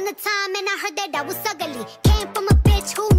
the time and I heard that I was ugly. Came from a bitch who